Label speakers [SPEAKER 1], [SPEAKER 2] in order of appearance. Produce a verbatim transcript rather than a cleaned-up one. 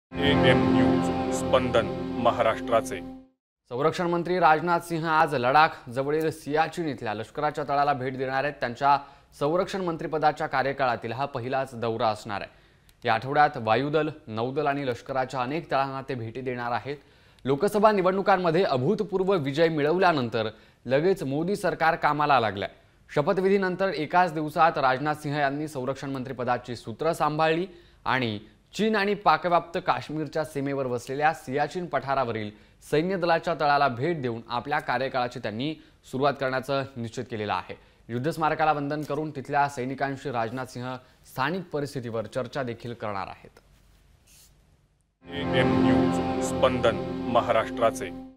[SPEAKER 1] Am news स्पंदन महाराष्ट्राचे।
[SPEAKER 2] संरक्षण मंत्री राजनाथ सिंह आज लडाख जवळील सियाचीन इथल्या लष्कराच्या तळाला भेट देणार आहेत। त्यांच्या संरक्षण मंत्रिपदाच्या कार्यकाळातील हा पहिलाच दौरा असणार आहे। या आठवड्यात वायुदल, नौदल आणि लष्कराच्या अनेक तळांना ते भेटी देणार आहेत। लोकसभा निवडणुकांमध्ये अभूतपूर्व विजय मिळवल्यानंतर लगेच मोदी सरकार कामाला लागले। शपथविधीनंतर एकाच दिवसात राजनाथ सिंह यांनी संरक्षण मंत्रिपदाची सूत्र सांभाळली आणि चीन आणि पाकव्याप्त काश्मीरच्या सीमेवर वसलेल्या सियाचीन पठारावरील सैन्य दलाच्या तळाला भेट देऊन आपल्या कार्यकाळाची त्यांनी सुरुवात करण्याचं निश्चित केलेलं आहे। युद्ध स्मारकाला वंदन करून तिथल्या सैनिकांशी राजनाथ सिंह स्थानिक परिस्थितीवर चर्चा देखील करणार आहेत।
[SPEAKER 1] एएम न्यूज स्पंदन महाराष्ट्राचे।